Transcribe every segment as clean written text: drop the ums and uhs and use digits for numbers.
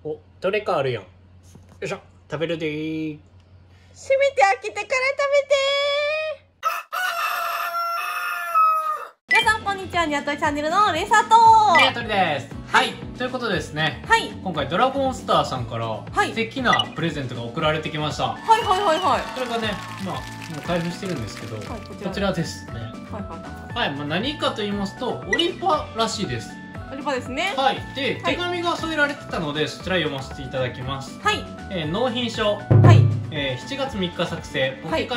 お、どれかあるやん。よいしょ、食べるでー。 せめて開けてから食べてー。皆さんこんにちは、ニワトリチャンネルのレイサーとニワトリです。はい、ということでですね、 はい今回ドラゴンスターさんからはい素敵なプレゼントが送られてきました。 はいはいはいはいそれがね、もう開封してるんですけど、 はいこちらですね。 はいははい、何かと言いますと、オリパらしいです。 いオリパですね。 はい、で、 はい手紙が添えられてたので、そちら読ませていただきます。 はい納品書。 はい 7月3日作成、ポケカ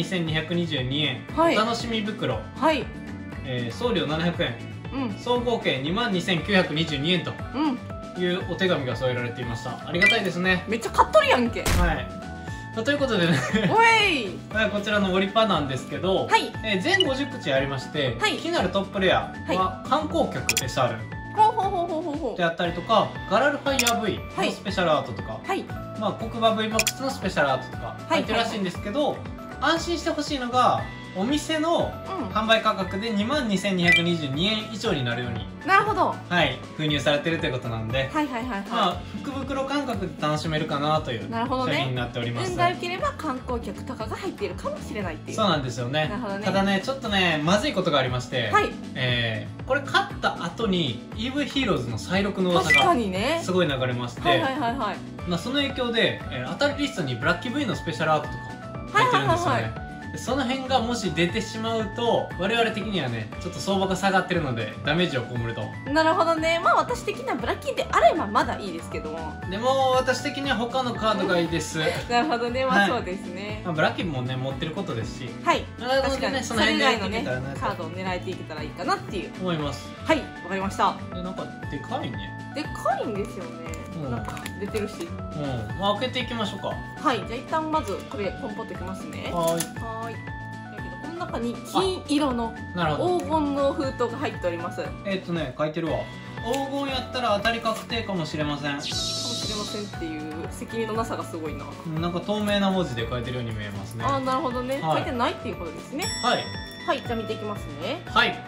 22,222円、 はいお楽しみ袋、 はい送料700円、 うん総合計22,922円とうんいうお手紙が添えられていました。ありがたいですね。 めっちゃ買っとるやんけ。 はいということでねおいこちらのオリパなんですけど、 はい全50口ありまして、 はい気になるトップレアは観光客 SR ほうほうほうほうほうほうであったりとか、ガラルファイヤー V はいのスペシャルアートとか、 はい黒馬 VMAX のスペシャルアートとか入ってるらしいんですけど、安心してほしいのがお店のうん販売価格で22,222円以上になるように、 なるほど。 はい、封入されてるということなんで、 はいはいはいは福袋感覚で楽しめるかなというなるほどね商品になっております。 運が良ければ観光客とかが入っているかもしれないっていう。 そうなんですよね。 なるほどねただね、ちょっとねまずいことがありまして、 はいこれ買った後に EV ヒーローズの再録の噂確かがにね。 すごい流れまして、 はいはいはいはいその影響で、当たりリストにブラッキー V のスペシャルアートとか入ってるんですよね。 はいはいはいでその辺がもし出てしまうと我々的にはねちょっと相場が下がってるのでダメージを被ると。 なるほどね。まあ私的にはブラッキーであればまだいいですけども。 でも私的には他のカードがいいですなるほどね。まはいあそうですね。 ブラッキーもね持ってることですし、 はい。 なのでね確かにそその辺でやれ以外のねっていけたらなカードを狙えていけたらいいかなっていう。 思います。 はい、わかりました。 でなんかでかいね。 でかいんですよね。 うんなんか出てるし。 開けていきましょうか。 はい、じゃあ一旦まずこれポンポンってきますね。 ははーい。だけどこの中に金色のい。なるほど。 黄金の封筒が入っております。かも書いてるわ。黄金やったら当たり確定かもしれません。 しれませんっていう責任のなさがすごいな。 なんか透明な文字で書いてるように見えますね。 ああ、なるほどね。 はい書いてないっていうことですね。 はいはい、じゃあ見ていきますね。 はい。 はい。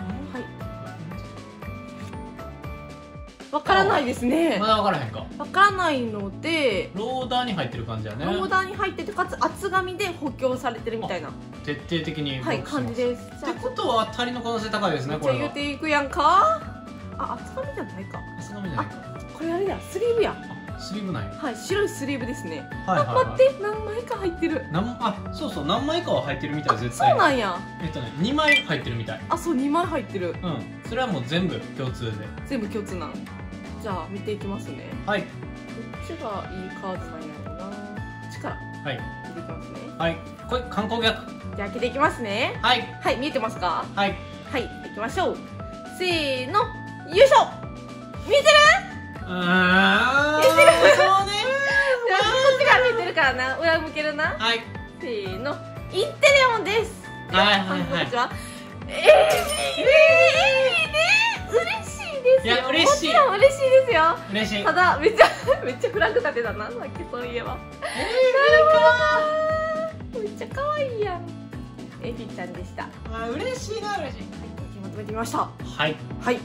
わからないですねま。だ分からへんか。 わからないので、 ローダーに入ってる感じやね。 ローダーに入っててかつ厚紙で補強されてるみたいな、 徹底的にはい、感じです。じゃってことは当たりの可能性高いですね。これはじゃあ言うていくやんか。あ、厚紙じゃないか。 厚紙じゃないか。 これあれだ、スリーブや。 スリーブない。 はい、白いスリーブですね。 はいはい、 あ、 はい、 待って、何枚か入ってる。 そうそう、何枚かは入ってるみたい。絶そう対なんや。 2枚入ってるみたい。 あ、そう、2枚入ってる。 それはもう全部共通で。 全部共通なん。じゃあ見ていきますね。 はいどっちがいいカードなんやろうな。こっちからはい見ていきますね。 はい。これ観光客。 じゃあ開けていきますね。 はいはい、見えてますか。 はい。 はい、行きましょう。せーの、よいしょ。見えてる。 そうねこっちから見えてるからな、裏向けるな。 はいせーの、インテレオンです。 はいはいはいこんにちは。嬉しいですよ。 いや嬉しいもちろん嬉しいですよ。 嬉しい。 ただめっちゃフラグ立てたな、さっきそういえば。なるほど。めっちゃ可愛いやん。エフィちゃんでした。 嬉しいな。嬉しい。 まとめてみました。 はい。 はい。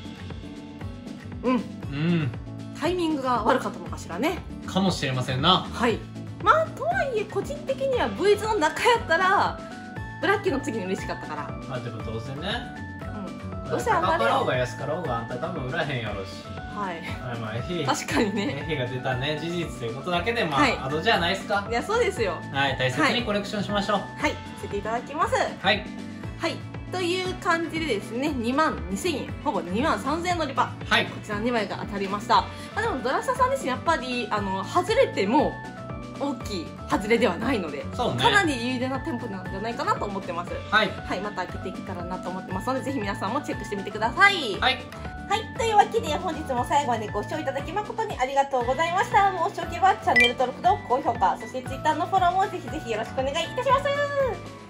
うんタイミングが悪かったのかしらね。 かもしれませんな。 はい。まあとはいえ個人的には V ズの中やったらブラッキーの次に嬉しかったから。 でもどうせね、 どうせ上がるよ高かろうが安かろうがあんた多分売らへんやろうし、 はい。 エフィ確かにね。 が出たね事実ということだけではいアドじゃないですか。 いや、そうですよ。 はい、大切にコレクションしましょう。 はい、させていただきます。 はいはい。という感じでですね、22,000円、ほぼ23,000円のリバ。 はいこちら2枚が当たりました。でもドラスタさんですね、やっぱり外れても大きい外れではないので、 そうね。 かなり有利な店舗なんじゃないかなと思ってます。 はいはい、また開けていけたらなと思ってますので、ぜひ皆さんもチェックしてみてください。 はいはい、というわけで本日も最後までご視聴いただき誠にありがとうございました。もしよければチャンネル登録と高評価、そして Twitter のフォローもぜひぜひよろしくお願いいたします。